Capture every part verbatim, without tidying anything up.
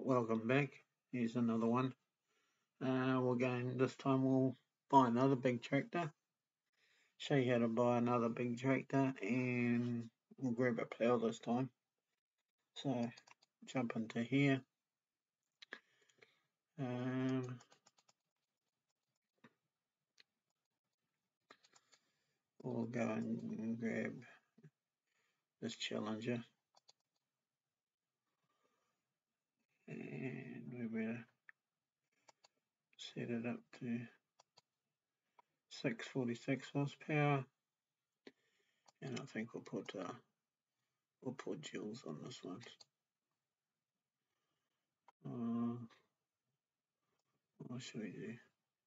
welcome back. Here's another one. Uh, we're going, this time we'll buy another big tractor, show you how to buy another big tractor, and we'll grab a plow this time. So, jump into here. Um, we'll go and grab this Challenger. And we better set it up to six forty-six horsepower. And I think we'll put uh, we'll put joules on this one. Uh, what should we do?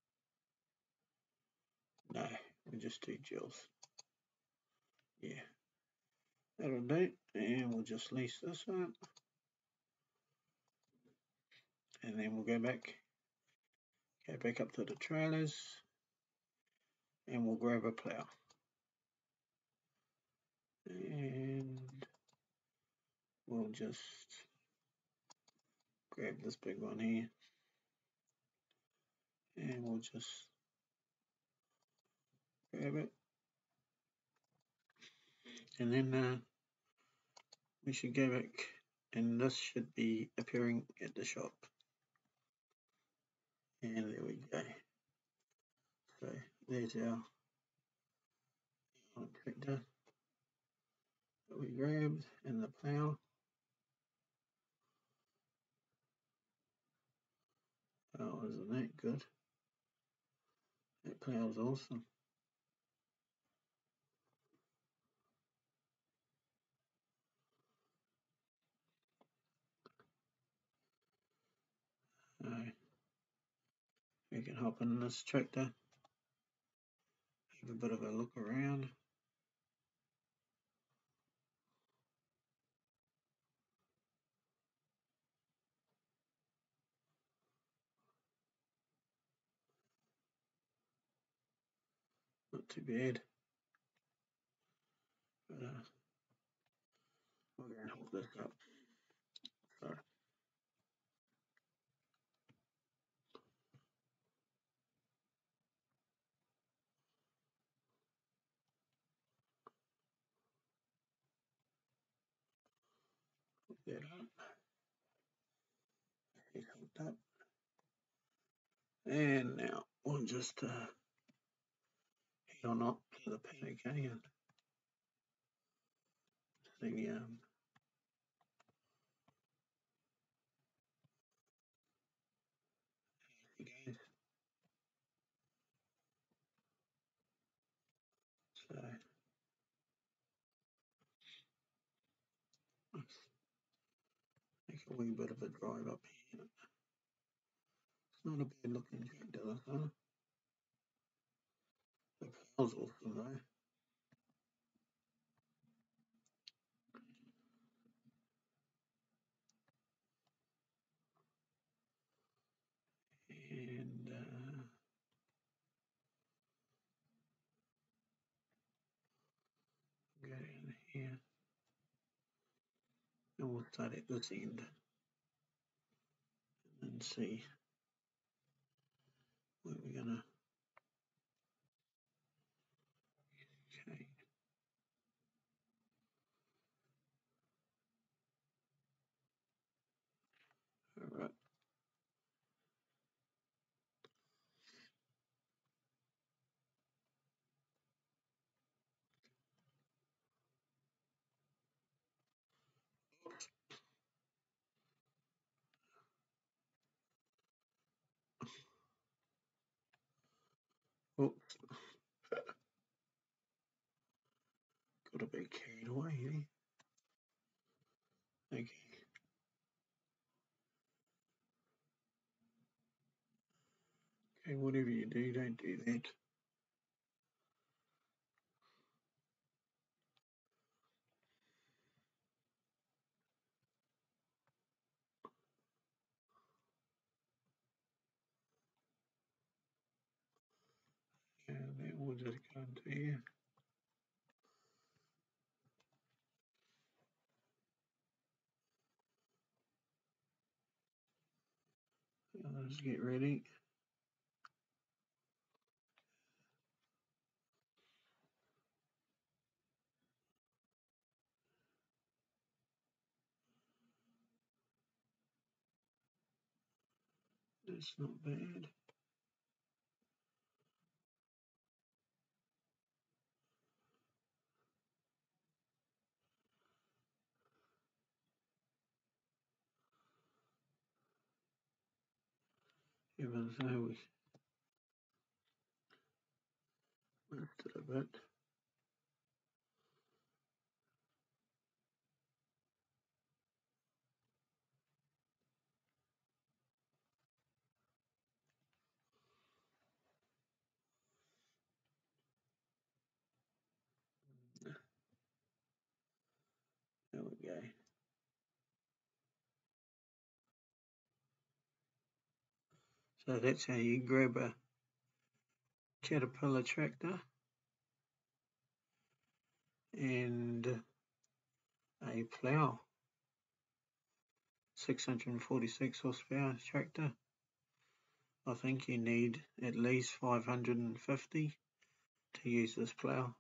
No, we just do joules. Yeah, that'll do. And we'll just lease this one. And then we'll go back, go back up to the trailers, and we'll grab a plow. And we'll just grab this big one here. And we'll just grab it. And then uh, we should go back, and this should be appearing at the shop. And there we go. So there's our tractor that we grabbed and the plow. Oh, isn't that good? That plow's awesome. So we can hop in this tractor, have a bit of a look around. Not too bad. But uh, we're going to hold this up. Sorry. Hold that up. It's hooked up. And now we'll just uh, head on up to the paddock again. See, um, again. So let's make a wee bit of a drive up here. It's not a bad looking tractor, this one. The plow's awesome though. And uh, go down here. And we'll start at this end and see where we're gonna. Okay. All right. Oops. Got a bit carried away here. Okay. Okay, whatever you do, don't do that. And then we'll just go into here. Let's get ready. That's not bad. Even though we left it a bit. There we go. So that's how you grab a Caterpillar tractor and a plow. six hundred forty-six horsepower tractor. I think you need at least five hundred fifty to use this plow.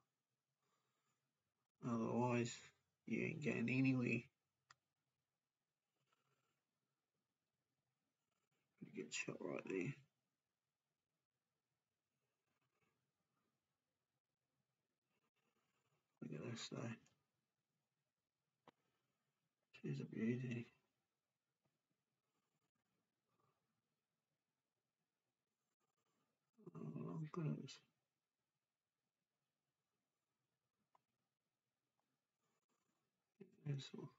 Otherwise, you ain't going anywhere. Get shot right there. Look at this though. She's a beauty. Oh, goodness. That's all.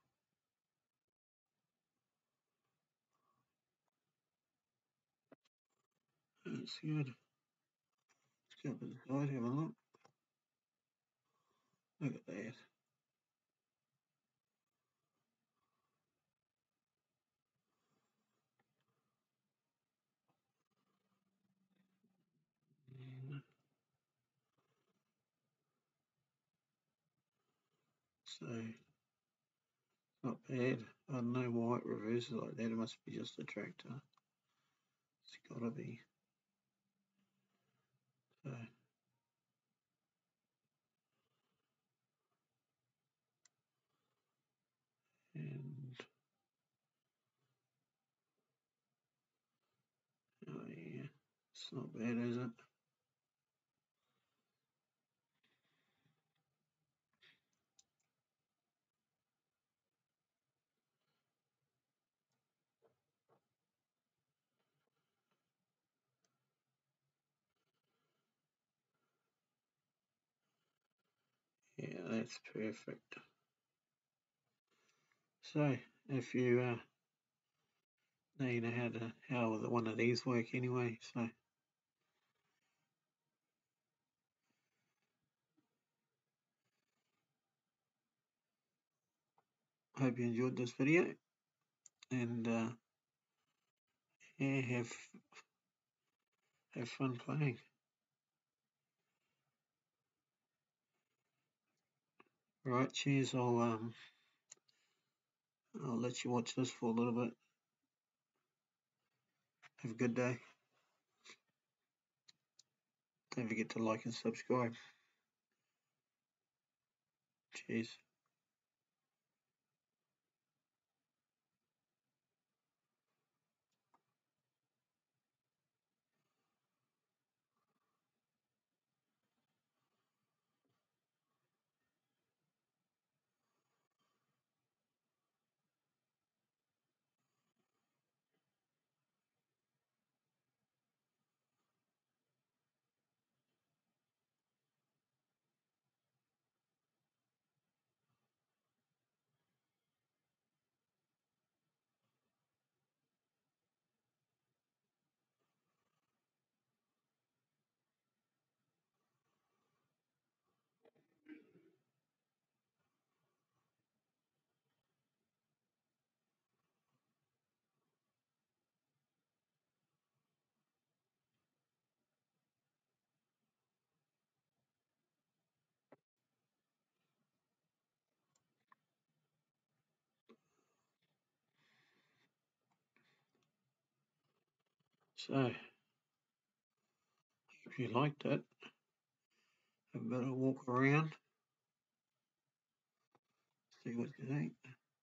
That's good. Let's go up inside, have a look. Look at that. So, not bad. I don't know why it reverses like that. It must be just a tractor. It's gotta be. So, and oh yeah, it's not bad, is it? Yeah, that's perfect. So, if you uh, now you know how to how one of these work anyway. So, hope you enjoyed this video, and uh, yeah, have have fun playing. Right, cheers. I'll um I'll let you watch this for a little bit. Have a good day. Don't forget to like and subscribe. Cheers. So, if you liked it, have a bit of walk around, see what you think.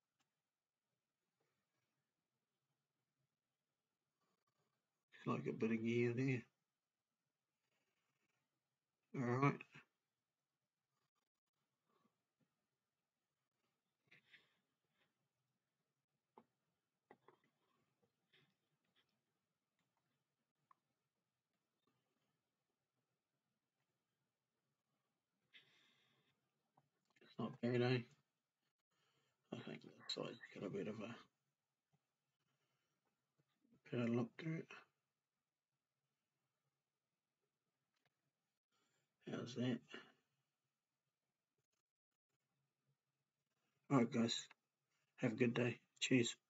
Looks like a bit of gear there. Alright. It's not bad, eh? I think that side's got a bit of a bit of look to it. How's that? Alright guys, have a good day. Cheers.